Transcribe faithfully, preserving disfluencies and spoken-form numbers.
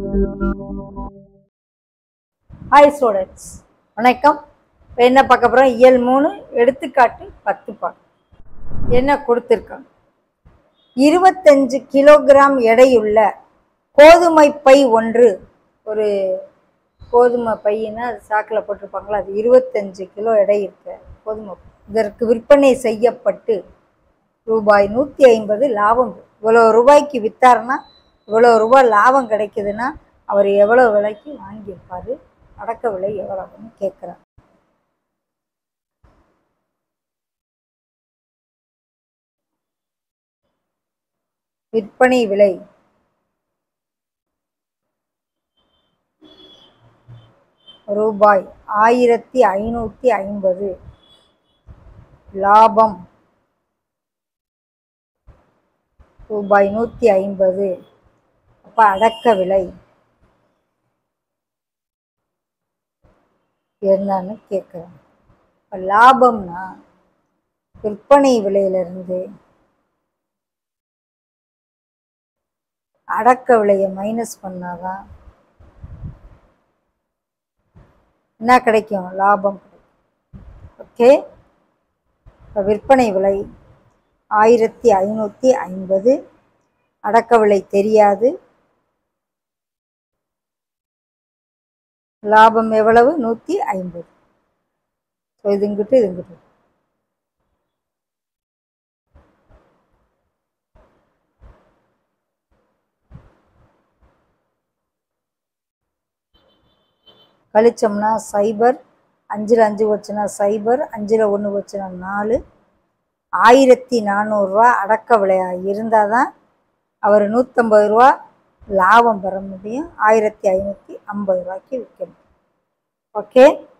Hi students, வணக்கம். இப்போ என்ன பார்க்க போகிறோம்? இயல் மூணு எடுத்துக்காட்டு பத்து பார்க்க என்ன கொடுத்துருக்காங்க. இருபத்தஞ்சு கிலோகிராம் எடையுள்ள கோதுமை பை ஒன்று, ஒரு கோதுமை பையன்னா அது சாக்கில் போட்டிருப்பாங்களா, அது இருபத்தஞ்சு கிலோ எடை இருக்க கோதுமை, இதற்கு விற்பனை செய்யப்பட்டு ரூபாய் நூற்றி ஐம்பது லாபம். இவ்வளோ ரூபாய்க்கு விற்றாருன்னா இவ்வளோ ரூபாய் லாபம் கிடைக்குதுன்னா அவர் எவ்வளோ விலைக்கு வாங்கியிருப்பார், அடக்க விலை எவ்வளவுன்னு கேட்குறார். விற்பனை விலை ரூபாய் ஆயிரத்தி ஐநூற்றி ஐம்பது, லாபம் ரூபாய் நூற்றி ஐம்பது. அப்போ அடக்க விலை என்னன்னு கேட்குறேன். இப்போ லாபம்னா விற்பனை விலையிலிருந்து அடக்க விலையை மைனஸ் பண்ணாதான் என்ன கிடைக்கும்? லாபம் கிடைக்கும். ஓகே, இப்போ விற்பனை விலை ஆயிரத்தி ஐநூற்றி ஐம்பது, அடக்க விலை தெரியாது, லாபம் எவ்வளவு? நூற்றி ஐம்பது. ஸோ இதுங்கிட்டு இதுங்கிட்டு கழிச்சோம்னா சைபர், அஞ்சில் அஞ்சு வச்சுனா சைபர், அஞ்சில் ஒன்று வச்சுனா நாலு. ஆயிரத்தி நானூறுரூவா அடக்க விலையாக இருந்தால் தான் அவர் நூற்றம்பது ரூபா லாபம் பெற முடியும், ஆயிரத்தி ஐநூற்றி ஐம்பது ரூபாய்க்கு விற்க முடியும். ஓகே.